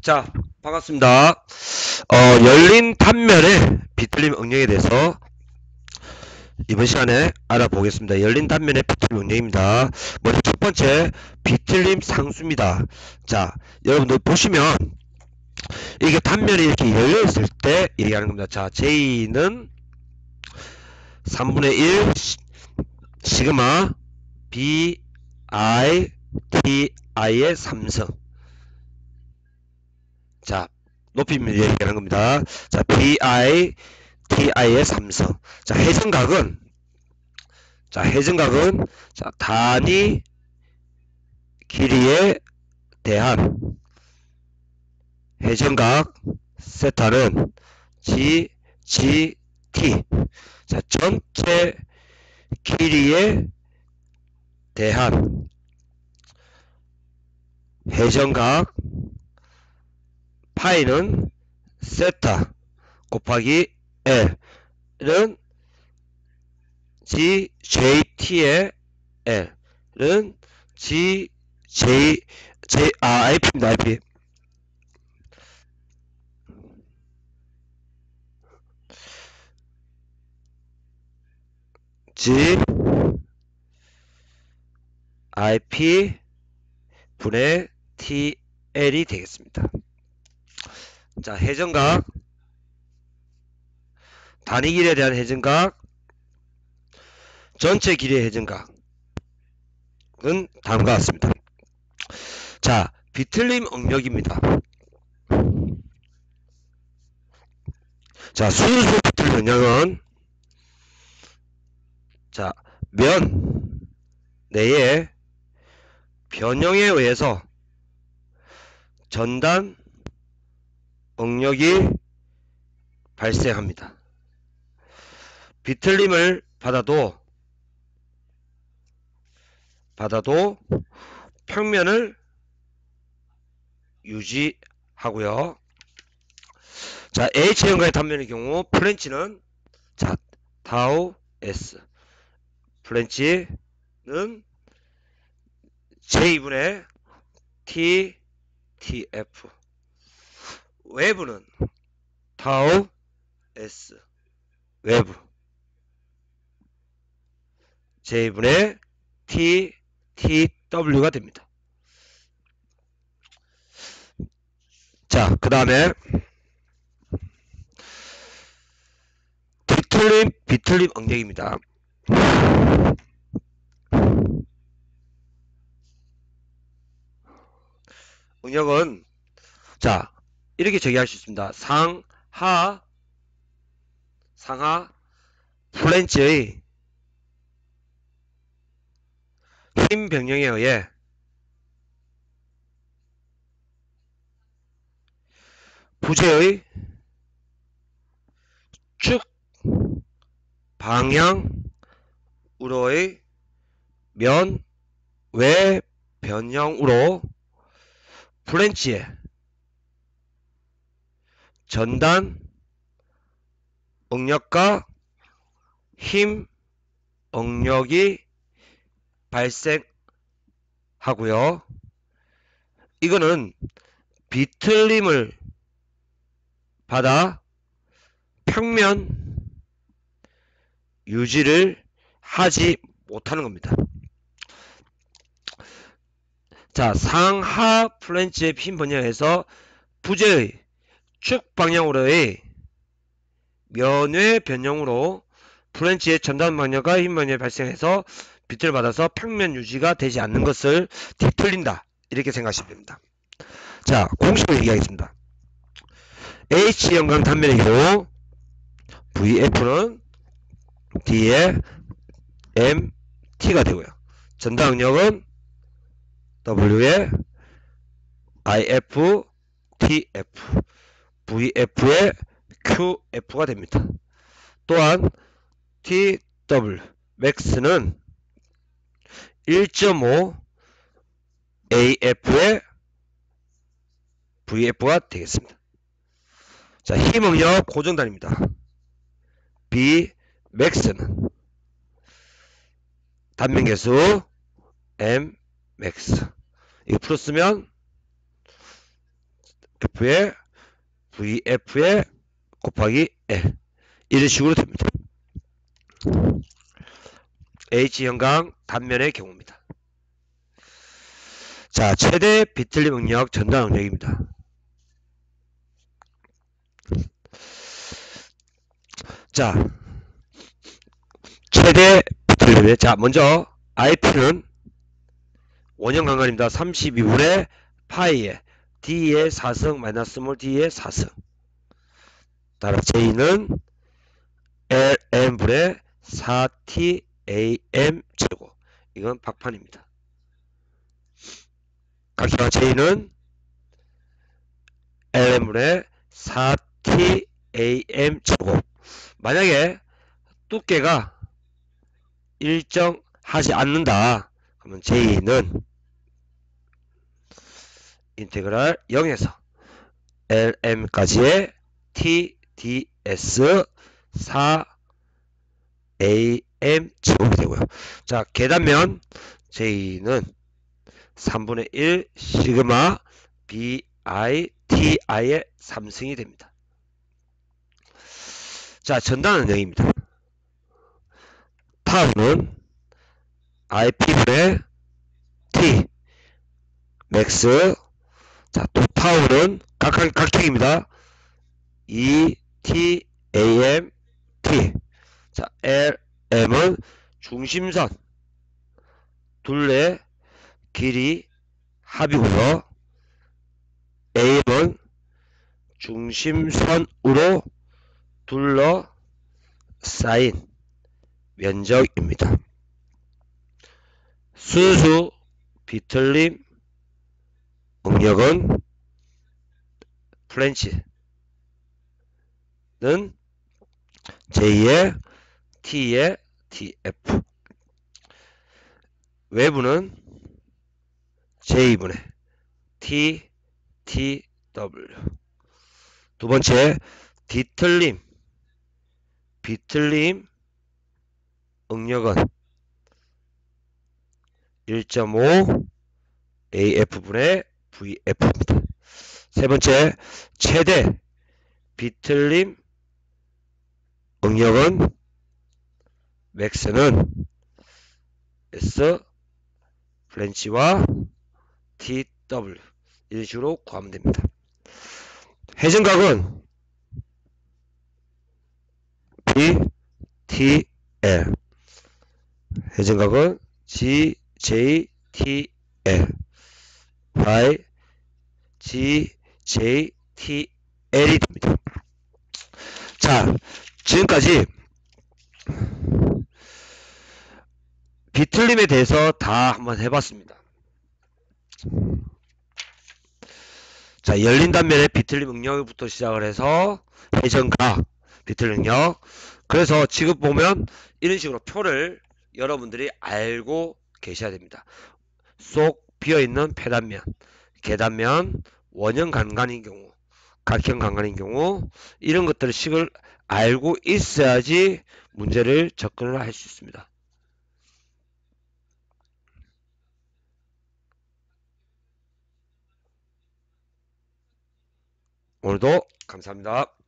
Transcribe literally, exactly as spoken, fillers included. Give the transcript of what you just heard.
자, 반갑습니다. 어, 열린 단면의 비틀림 응력에 대해서 이번 시간에 알아보겠습니다. 열린 단면의 비틀림 응력입니다. 먼저 첫 번째, 비틀림 상수입니다. 자, 여러분들 보시면 이게 단면이 이렇게 열려 있을 때 얘기하는 겁니다. 자, J는 삼분의 일 시, 그마 B I T I의 삼승. 자, 높이면 얘기하는 겁니다. 자, B I T I의 삼승. 자, 회전각은 자, 회전각은 자, 단위 길이에 대한 회전각 세타는 G, G, T. 자, 전체 길이에 대한 회전각 파이는 세타 곱하기 L은 G, J, T의 L은 G, J, J, 아, 아이피입니다, 아이피. G, 아이피 분의 티엘이 되겠습니다. 자, 회전각 단위 길이에 대한 회전각 전체 길이의 회전각은 다음과 같습니다. 자, 비틀림 응력입니다. 자, 순수 비틀림 응력은 자, 면 내의 변형에 의해서 전단 응력이 발생합니다. 비틀림을 받아도 받아도 평면을 유지하고요. 자, H형과의 단면의 경우 플랜치는 자, 타우 S. 플랜치는 J분의 T, TF. 외부는 타우 S. 외부 J분의 T, TW가 됩니다. 자, 그 다음에 비틀림, 비틀림 응력입니다. 응력은 자, 이렇게 정의할 수 있습니다. 상하 상하 플랜치의 힘 변형에 의해 부재의 축 방향으로의 면 외 변형으로 플랜치의 전단 응력과 힘 응력이 발생하고요. 이거는 비틀림을 받아 평면 유지를 하지 못하는 겁니다. 자, 상하 플랜치의 힘 변형에서 부재의 축 방향으로의 면외 변형으로 플랜치의 전단 방향과 힘 변형이 발생해서 비틀을 받아서 평면 유지가 되지 않는 것을 뒤틀린다. 이렇게 생각하시면 됩니다. 자, 공식을 얘기하겠습니다. H형광 단면의 경우 브이에프는 D에 엠티가 되고요. 전단 응력은 W에 아이에프, 티에프, 브이에프의 큐에프가 됩니다. 또한 티더블유 맥스는 일 점 오 에이에프의 브이에프가 되겠습니다. 자, 힘응력 고정단입니다. B 맥스는 단면계수 M 맥스. 이거 풀었으면 브이에프에 브이에프에 곱하기 L 이런 식으로 됩니다. H형광 단면의 경우입니다. 자, 최대 비틀림 응력 전달 응력입니다. 자, 최대 비틀림의 자 먼저 아이피는 원형 강간입니다. 삼십이분의 파이에 D의 사승 마이너스 몰 D의 사승. 따라 J는 엘엠분의 사 티 에이엠 제곱. 이건 박판입니다. 각기와 J는 엘엠분의 사 티 에이엠 제곱. 만약에 두께가 일정하지 않는다. 그러면 J는 인테그랄 영에서 엘엠까지의 티 디 에스 사 에이엠 제곱이 되고요. 자, 계단면 J는 삼분의 일 시그마 비아이 티아이의 삼승이 됩니다. 자, 전단은 영입니다. 타우는 아이피분의 T 맥스. 자, 또 타우는 각각 각택입니다. 이 티 에이엠 T. 자, 엘엠은 중심선 둘레 길이 합이고요. A는 중심선으로 둘러싸인 면적입니다. 순수 비틀림 응력은 프렌치는 J의 T의 티에프. 외부는 J분의 T, 티, 더블유. 두 번째, 뒤틀림, 비틀림 응력은 일 점 오 에이에프분의 브이에프입니다. 세 번째, 최대 비틀림 응력은 맥스는 S 프렌치와 티 더블유 이런 식으로 구하면 됩니다. 회전각은 비 티 엘, 회전각은 지 제이 티 엘 바이 지 제이 티 엘이 됩니다. 자, 지금까지 비틀림에 대해서 다 한번 해봤습니다. 자, 열린 단면의 비틀림 응력부터 시작을 해서 회전각 비틀림 응력. 그래서 지금 보면 이런 식으로 표를 여러분들이 알고 계셔야 됩니다. 쏙 비어있는 폐단면, 계단면, 원형 간간인 경우, 각형 간간인 경우 이런 것들을 식을 알고 있어야지 문제를 접근을 할 수 있습니다. 오늘도 감사합니다.